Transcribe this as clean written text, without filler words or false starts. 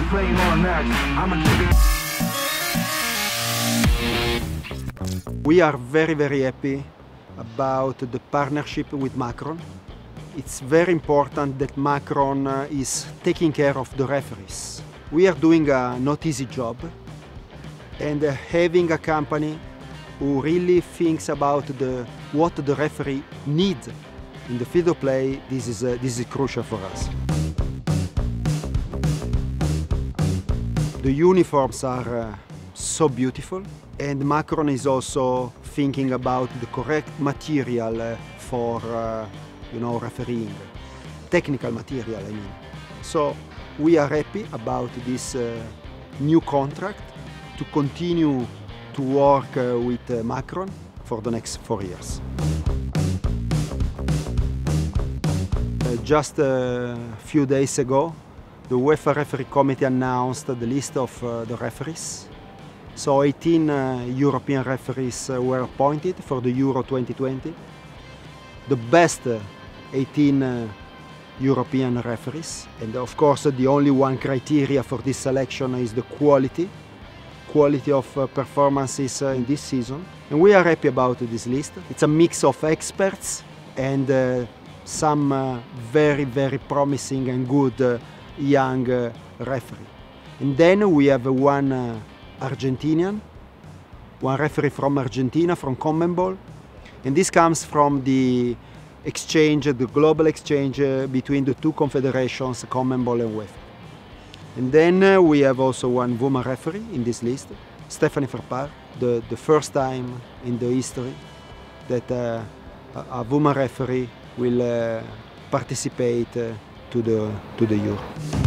playing on that. I'ma keep it. We are very happy about the partnership with Macron. It's very important that Macron is taking care of the referees. We are doing a not easy job, and having a company who really thinks about what the referee needs in the field of play, this is crucial for us. The uniforms are so beautiful, and Macron is also thinking about the correct material for refereeing, technical material, I mean. So we are happy about this new contract to continue to work with Macron for the next 4 years. Just a few days ago, the UEFA Referee Committee announced the list of the referees. So 18 European referees were appointed for the Euro 2020. The best 18 European referees. And of course, the only one criteria for this selection is the quality of performances in this season. And we are happy about this list. It's a mix of experts and some very promising and good young referee. And then we have one Argentinian, one referee from Argentina, from CONMEBOL. And this comes from the exchange, the global exchange between the two confederations, CONMEBOL and UEFA. And then we have also one woman referee in this list, Stephanie Frappart, the first time in the history that a woman referee will participate to the Euro.